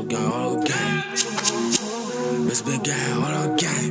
gang, all gang. Miss Big Gang, all gang.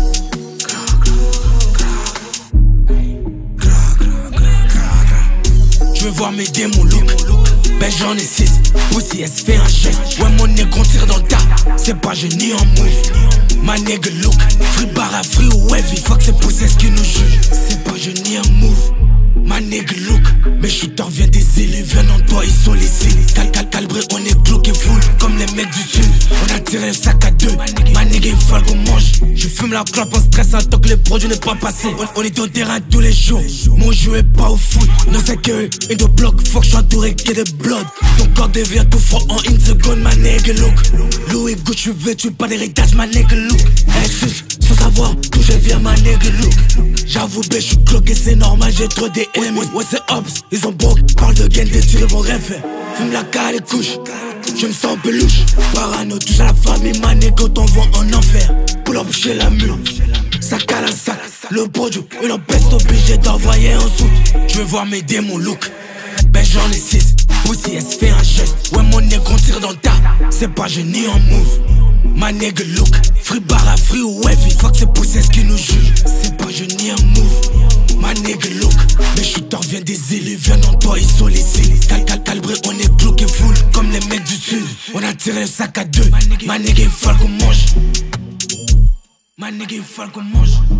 Je veux voir mes démons look. Ben j'en ai 6. Pussy elle se fait un geste. Ouais mon négro tire dans le tas. C'est pas génie en move. Ma nigga look. Free bar à free wavy. Fuck c'est pussy qui nous juge. C'est pas génie en move. Ma nigga look. Mes shooters viennent des îles. Viennent en toi ils sont les cils. Calibré on est bloqué full. Comme les mecs du sud. On a tiré le sac à deux. Ma nigga il faut qu'on mange. Je fume la clope en stress tant que les produits n'est pas passé. On est au terrain tous les jours. Mon jeu est pas au foot. Non c'est que et de bloc. Faut que je sois entouré que de blood. Ton corps devient tout froid en une seconde. Ma nigga look. Louis Gucci vêtu pas d'héritage. Ma nigga look. Elle suce sans savoir d'où je viens. Ma nigga look. J'avoue bé je suis cloqué c'est normal. J'ai trop des ennemis. Ouais c'est Hobbs. Ils ont broke. Parle de gain des tirs vont rêver. Fume la cale et couche. Je me sens peluche. Parano touche à la famille. Ma nigga t'envoie en enfer. Pour l'emboucher la mule. Sac à la sac. Le produit. Une empeste obligé d'envoyer en soute. Je veux voir mes démons look. Ben j'en ai 6. Pussy elle se fait un geste. Ouais mon négro tire dans le tas. C'est pas génie en move. Ma nigga look. Free bar à free wavy. Fuck c'est pussy qui nous juge. C'est pas génie en move. Ma nigga look. Mes shooters viennent des îles. Ils viennent en toi ils sont les îles. Calibré on est bloqué full. Comme les mecs du sud. On a tiré le sac à deux. Ma nigga il faut qu'on mange. Ma nigga il faut qu'on mange.